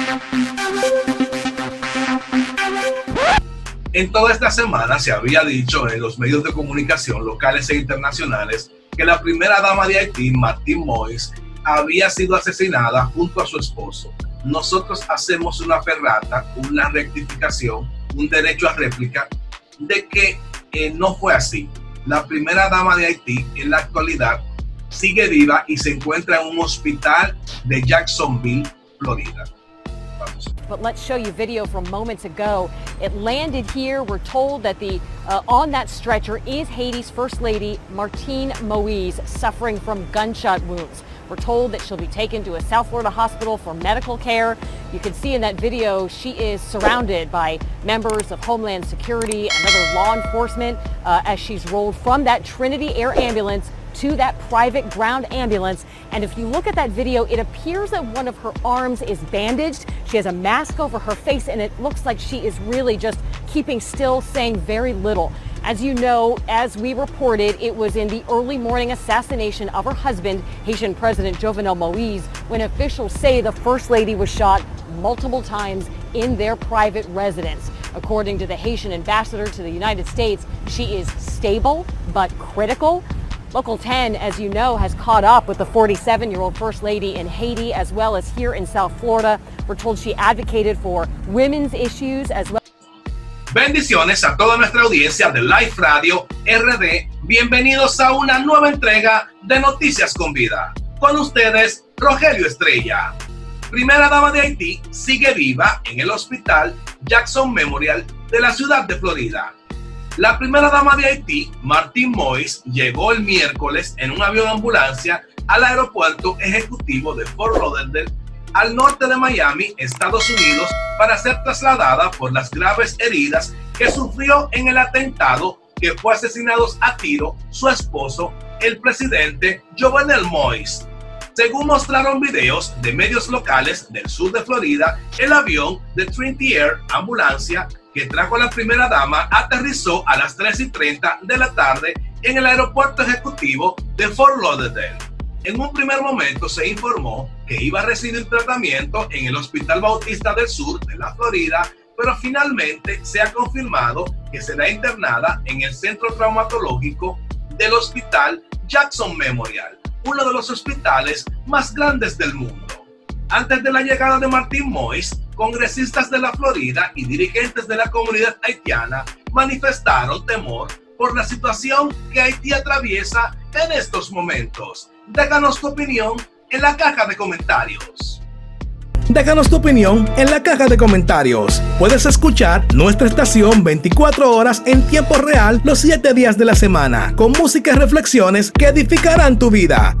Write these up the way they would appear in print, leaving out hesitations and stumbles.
En toda esta semana se había dicho en los medios de comunicación locales e internacionales que la primera dama de Haití, Martine Moïse, había sido asesinada junto a su esposo. Nosotros hacemos una ferrata, una rectificación, un derecho a réplica de que no fue así. La primera dama de Haití en la actualidad sigue viva y se encuentra en un hospital de Jacksonville, Florida. Vamos. But let's show you video from moments ago. It landed here. We're told that on that stretcher is Haiti's First Lady, Martine Moïse, suffering from gunshot wounds. We're told that she'll be taken to a South Florida hospital for medical care. You can see in that video she is surrounded by members of Homeland Security and other law enforcement as she's rolled from that Trinity Air ambulance to that private ground ambulance. And if you look at that video, it appears that one of her arms is bandaged. She has a mask over her face, and it looks like she is really just keeping still, saying very little. As you know, as we reported, it was in the early morning assassination of her husband, Haitian President Jovenel Moïse, when officials say the First Lady was shot multiple times in their private residence. According to the Haitian ambassador to the United States, she is stable but critical. Local 10, as you know, has caught up with the 47-year-old First Lady in Haiti as well as here in South Florida. We're told she advocated for women's issues as well. Bendiciones a toda nuestra audiencia de Live Radio RD. Bienvenidos a una nueva entrega de Noticias con Vida. Con ustedes, Rogelio Estrella. Primera dama de Haití sigue viva en el hospital Jackson Memorial de la ciudad de Florida. La primera dama de Haití, Martine Moïse, llegó el miércoles en un avión ambulancia al aeropuerto ejecutivo de Fort Lauderdale, al norte de Miami, Estados Unidos, para ser trasladada por las graves heridas que sufrió en el atentado que fue asesinado a tiro su esposo, el presidente Jovenel Moïse. Según mostraron videos de medios locales del sur de Florida, el avión de Trinity Air ambulancia que trajo a la primera dama aterrizó a las 3:30 de la tarde en el aeropuerto ejecutivo de Fort Lauderdale. En un primer momento se informó que iba a recibir tratamiento en el Hospital Bautista del Sur de la Florida, pero finalmente se ha confirmado que será internada en el centro traumatológico del Hospital Jackson Memorial, uno de los hospitales más grandes del mundo. Antes de la llegada de Martine Moïse, congresistas de la Florida y dirigentes de la comunidad haitiana manifestaron temor por la situación que Haití atraviesa en estos momentos. Déjanos tu opinión en la caja de comentarios. Déjanos tu opinión en la caja de comentarios. Puedes escuchar nuestra estación 24 horas en tiempo real los 7 días de la semana, con música y reflexiones que edificarán tu vida.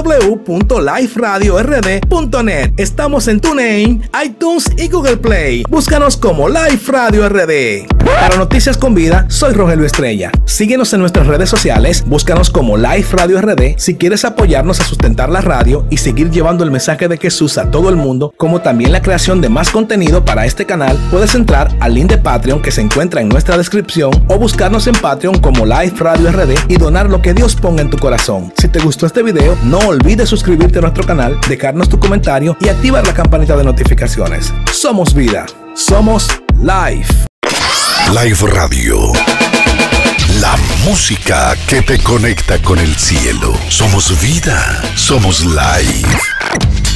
www.liferadiord.net. Estamos en TuneIn, iTunes y Google Play. Búscanos como Live Radio RD. Para Noticias con Vida, soy Rogelio Estrella. Síguenos en nuestras redes sociales, búscanos como Live Radio RD. Si quieres apoyarnos a sustentar la radio y seguir llevando el mensaje de Jesús a todo el mundo, como también la creación de más contenido para este canal, puedes entrar al link de Patreon que se encuentra en nuestra descripción o buscarnos en Patreon como Live Radio RD y donar lo que Dios ponga en tu corazón. Si te gustó este video, no olvides suscribirte a nuestro canal, dejarnos tu comentario y activar la campanita de notificaciones. Somos vida, somos Live. Live Radio. La música que te conecta con el cielo. Somos vida, somos Live.